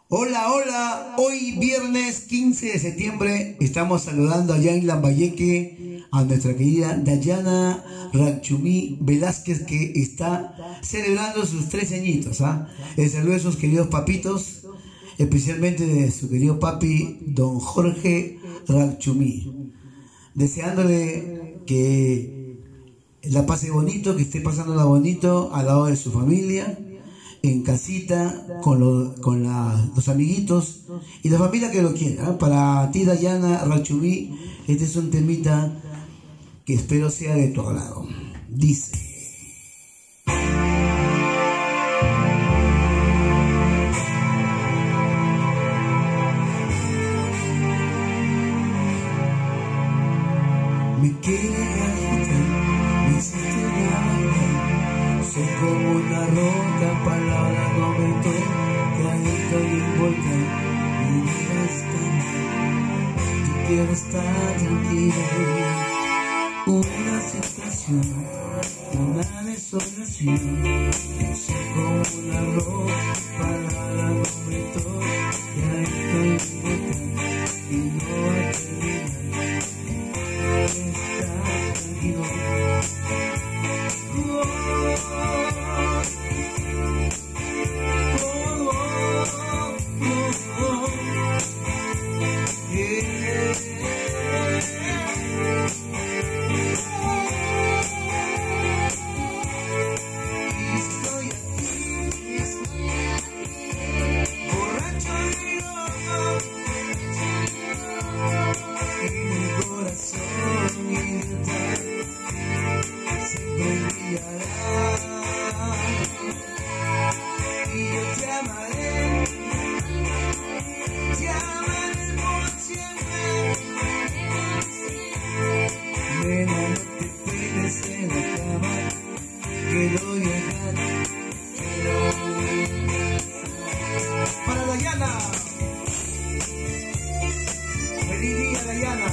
Hola, hola, hoy viernes 15 de septiembre estamos saludando allá en Lambayeque a nuestra querida Dayana Rachumí Velázquez, que está celebrando sus 13 añitos. El saludo de sus queridos papitos, especialmente de su querido papi don Jorge Rachumí, deseándole que la pase bonito, que esté pasándola bonito al lado de su familia, en casita, con los amiguitos y la familia que lo quiera. Para ti, Dayana Rachumí, este es un temita que espero sea de tu agrado. Dice: me quedas, me hiciste mal, soy como una roca, palabra no me toca, estoy envuelta y no está. Yo quiero estar tranquilo, una sensación, una desolación, soy como una roca, palabra no me toca, estoy envuelta y no va a terminar. Estar tranquilo. Para Dayana, feliz día, Dayana.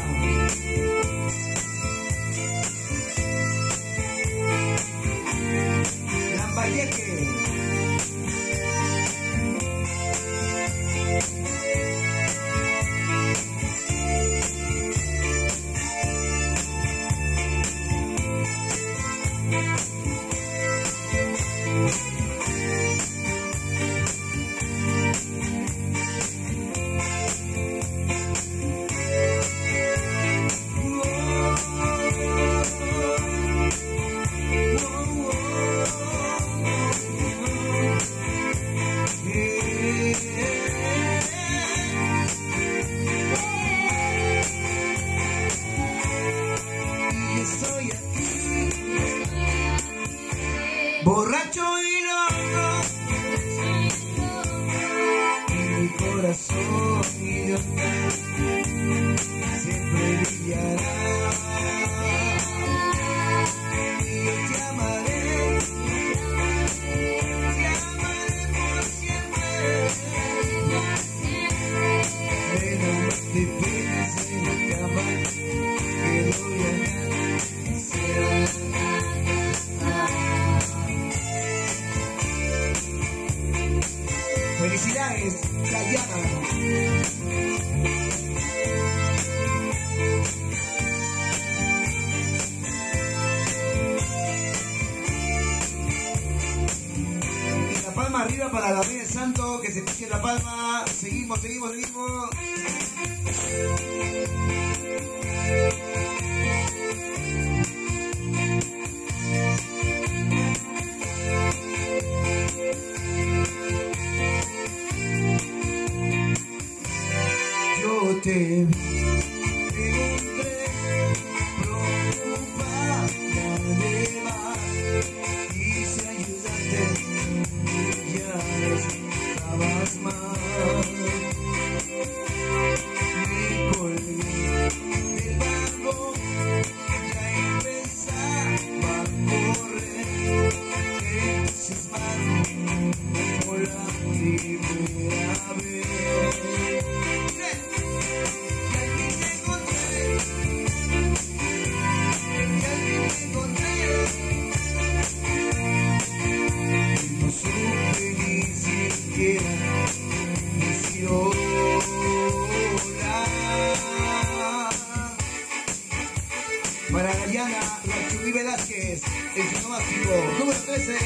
Lambayeque. Borracho y loco, y mi corazón idiota siempre brillará. Y yo te amaré por siempre. Pero no te pegues en la cama, que voy a ganar. Felicidades, Dayana. Y la palma arriba para la Virgen Santo, que se escuche la palma. Seguimos, seguimos, seguimos. Yo te vi, te encontré preocupada de más, quise ayudarte y ya estabas mal. Me colgué del banco, ya empezaba a correr, entusiasmado por la primera vez. 13.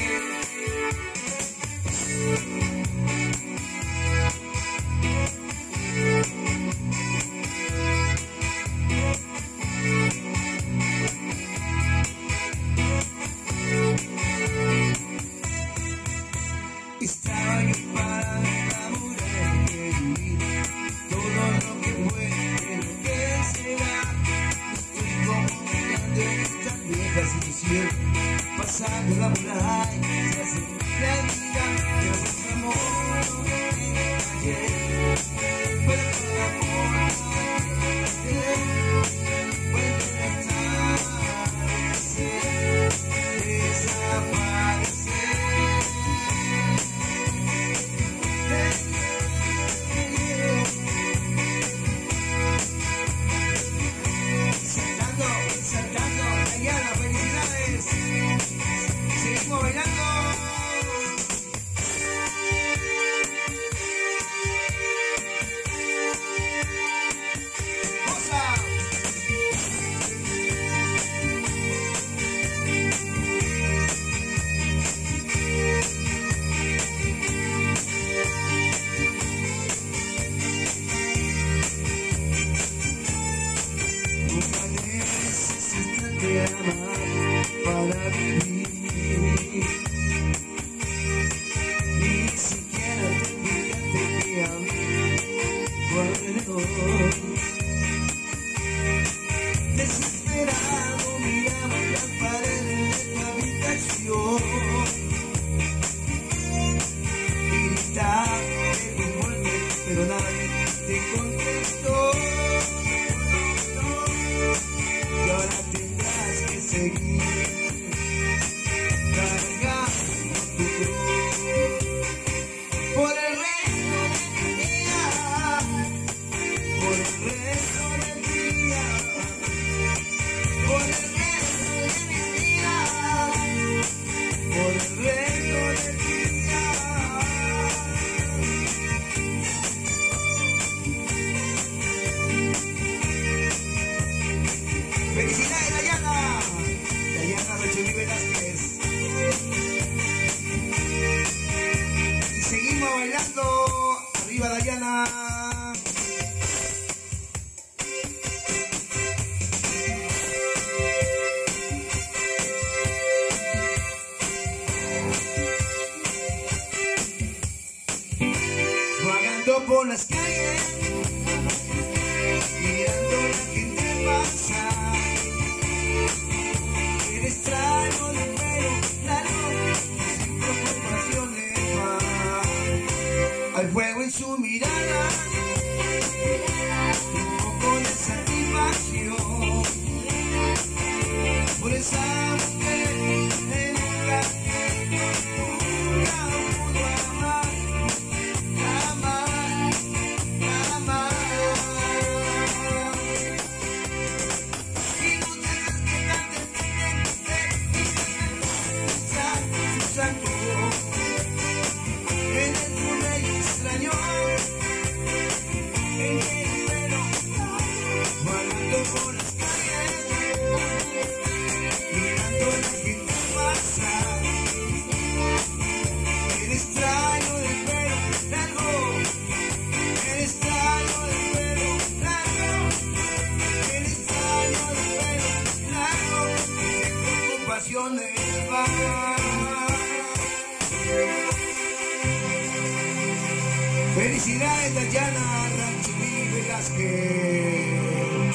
Estaba yo para enamorar de vivir todo lo que fue, lo que será. Estoy como mirando en esta vieja situación, pasando la muralla, se hace realidad, que es el amor que ayer, pero con el amor ayer, puede desaparecer, desaparecer. Saltando, Dayana, felicidades. Seguimos bailando. ¡Cosa! Nunca necesitas de amar para vivir, ni siquiera te fijaste que a mí tu alrededor. Desesperado miraba las paredes de tu habitación y gritaba de tu muerte, pero nadie te contestó. Y ahora tendrás que seguir cargando tu cruz por el resto de mi día, por el resto de mi día, por el resto de mi día, por el resto de mi día. ¡Felicidades, Dayana! Dayana Rachel Velázquez. Y seguimos bailando. Arriba, Dayana. Vagando por las calles, mirando a la gente pasar. El extraño de pelo largo, sin preocupaciones más. Al fuego en su mirada, un poco de satisfacción por esa mujer que nunca pudo amar, amar, amar. Y no tengas que darte su santo en el túnel extraño, en el pelo, vagando por las calles, mirando a la gente pasar. El extraño del pelo largo, el extraño del pelo largo, el extraño del pelo largo, sin preocupaciones más. Felicidades, Dayana Ranchini Velázquez.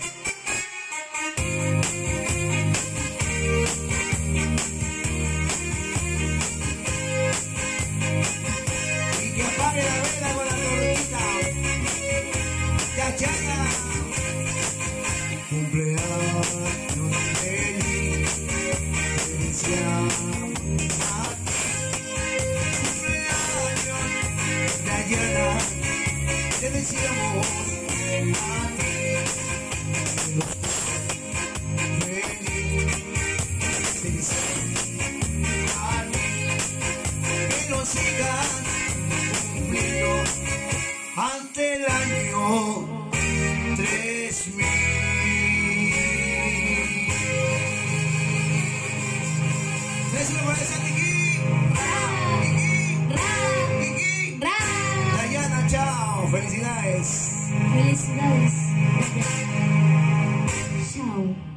Y que apague la vela con la tortita. Dayana. Cumpleaños feliz, te deseamos a ti. Cumpleaños, Dayana, te deseamos a ti. Feliz, feliz a ti. Que lo sigas cumpliendo ante el año 3000. Gracias por Felicidades a Kiki. Kiki. Dayana, chao. Felicidades. Felicidades. Chao.